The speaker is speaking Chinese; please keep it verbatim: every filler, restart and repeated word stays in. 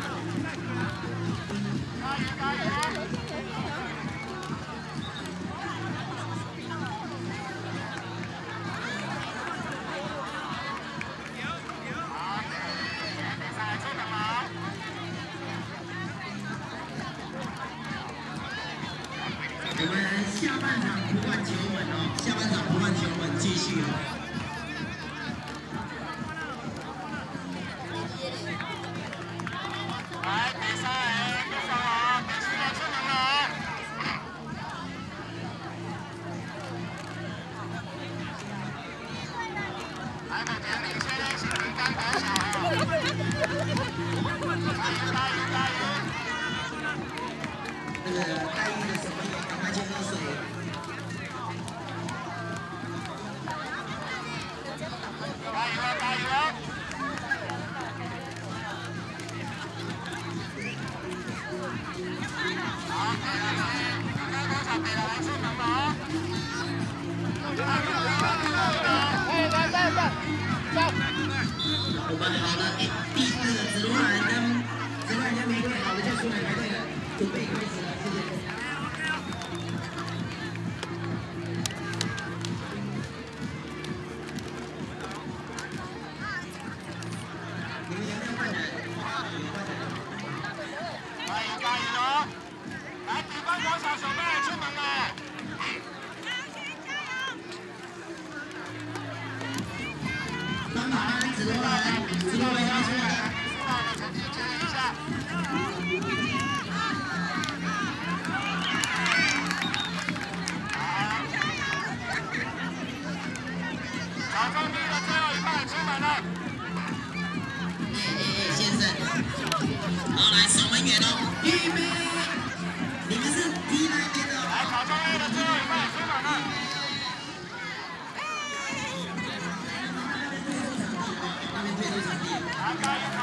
我们下半场不换球门哦，下半场不换球门，继续哦。来，比赛不少啊，比赛出门了。来，目前领先是林丹国小啊。加油加油加油！这个待遇的什么也赶快去喝水。 加油啊！加油啊！好，给了你，刚刚多少给了来出门了？哎，来来来，走！我们好的，哎，第四个紫罗兰跟紫罗兰跟玫瑰，好的就出来排队了，准备开始了，谢谢。 你们有没有换人？加油加油哦！来，底方国小手妹出门了。三把班紫罗兰，紫罗兰要出来了，出来了，成绩注意一下。好，小中队的最后一棒出门了。 哎哎哎，先生，好，来守门员哦，预备，你们是踢那边的，来，考中队的最后一棒出门了。那边退出场地，那边退出场地，来，加油！